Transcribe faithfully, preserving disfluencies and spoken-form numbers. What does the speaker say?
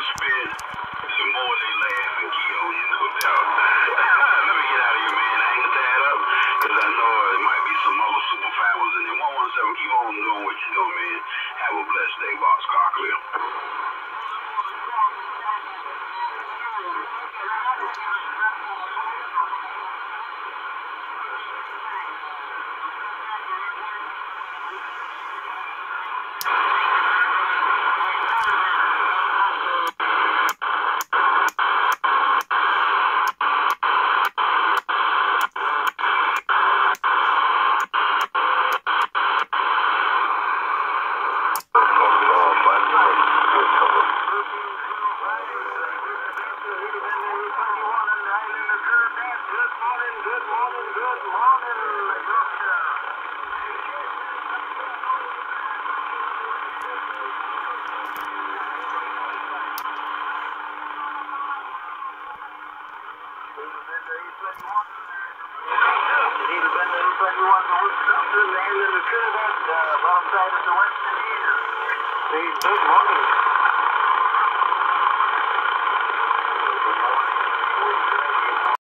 spit, the more they laugh and key on you, no doubt. Let me get out of here, man. I ain't tied up, because I know uh, there might be some other super families in there. one one seven, keep on doing what you're doing, man. Have a blessed day, Boxcar Clear. Good morning.